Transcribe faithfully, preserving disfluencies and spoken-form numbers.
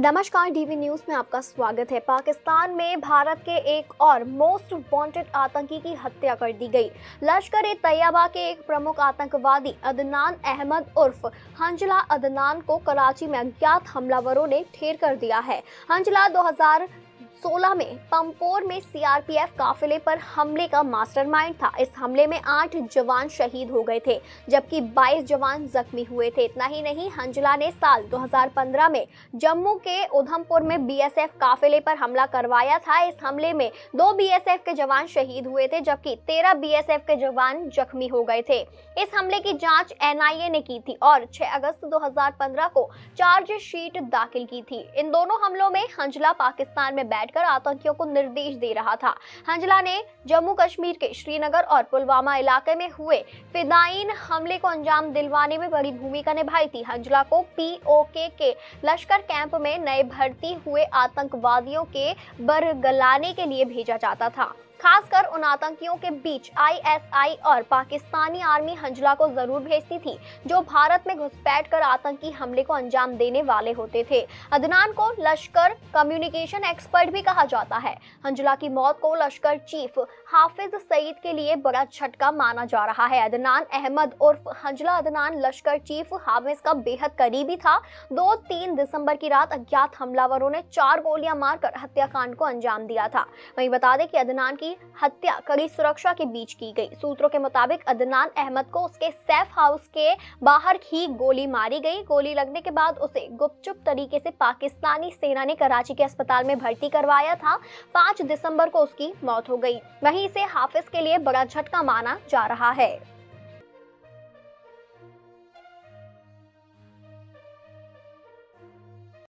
नमस्कार, DV news में आपका स्वागत है। पाकिस्तान में भारत के एक और मोस्ट वांटेड आतंकी की हत्या कर दी गई। लश्कर ए तैयबा के एक प्रमुख आतंकवादी अदनान अहमद उर्फ हंजला अदनान को कराची में अज्ञात हमलावरों ने ढेर कर दिया है। हंजला दो हज़ार सोलह में पंपोर में सीआरपीएफ काफिले पर हमले का मास्टरमाइंड था। इस हमले में आठ जवान शहीद हो गए थे, जबकि बाईस जवान जख्मी हुए थे। इतना ही नहीं, हंजला ने साल दो हज़ार पंद्रह में जम्मू के उधमपुर में बीएसएफ काफिले पर हमला करवाया था। इस हमले में दो बीएसएफ के जवान शहीद हुए थे, जबकि तेरह बीएसएफ के जवान जख्मी हो गए थे। इस हमले की जांच एनआईए ने की थी और छह अगस्त दो हज़ार पंद्रह को चार्जशीट दाखिल की थी। इन दोनों हमलों में हंजला पाकिस्तान में बैठ कर आतंकियों को निर्देश दे रहा था। हंजला ने जम्मू कश्मीर के श्रीनगर और पुलवामा इलाके में हुए फिदायीन हमले को अंजाम दिलवाने में बड़ी भूमिका निभाई थी। हंजला को पीओके के लश्कर कैंप में नए भर्ती हुए आतंकवादियों के बरगलाने के लिए भेजा जाता था। खासकर उन आतंकियों के बीच आईएसआई और पाकिस्तानी आर्मी हंजला को जरूर भेजती थी, जो भारत में घुसपैठ कर आतंकी हमले को अंजाम देने वाले होते थे। अदनान को लश्कर कम्युनिकेशन एक्सपर्ट भी कहा जाता है। हंजला की मौत को लश्कर चीफ हाफिज सईद के लिए बड़ा झटका माना जा रहा है। अदनान अहमद उर्फ हंजला अदनान लश्कर चीफ हाफिज का बेहद करीबी था। दो तीन दिसंबर की रात अज्ञात हमलावरों ने चार गोलियां मारकर हत्याकांड को अंजाम दिया था। वहीं बता दें कि अदनान की हत्या कड़ी सुरक्षा के बीच की गई। सूत्रों के मुताबिक अदनान अहमद को उसके सेफ हाउस के बाहर ही गोली मारी गई। गोली लगने के बाद उसे गुपचुप तरीके से पाकिस्तानी सेना ने कराची के अस्पताल में भर्ती करवाया था। पाँच दिसंबर को उसकी मौत हो गई। वहीं इसे हाफिज के लिए बड़ा झटका माना जा रहा है।